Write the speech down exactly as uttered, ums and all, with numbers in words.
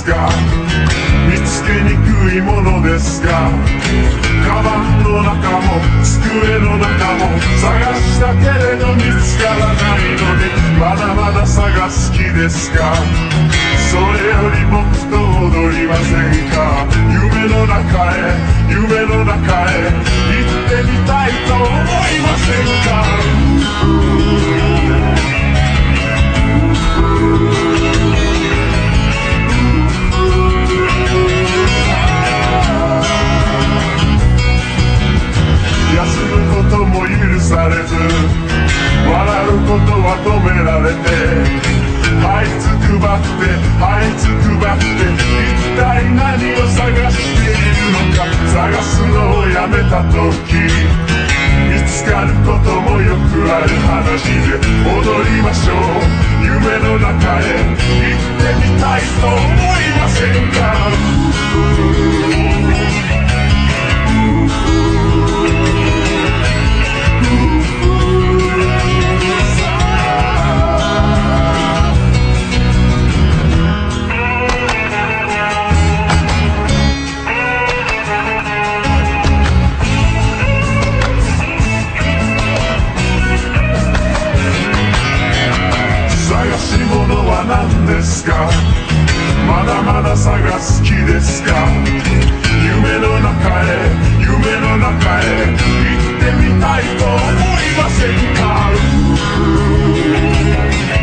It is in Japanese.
ですか？見つけにくいものですか？カバンの中も机の中も探したけれど見つからないので、まだまだ探す気ですか？それより僕と踊りませんか？夢の中へ夢の中へ行ってみたいと思いませんか？休むことも許されず、笑うことは止められて、這いつくばって這いつくばって、一体何を探しているのか。探すのをやめた時、見つかることもよくある話で、踊りましょう夢の中へ行ってみたいと思いませんか？何ですか？まだまだ探す気ですか？夢の中へ夢の中へ行ってみたいと思いませんか？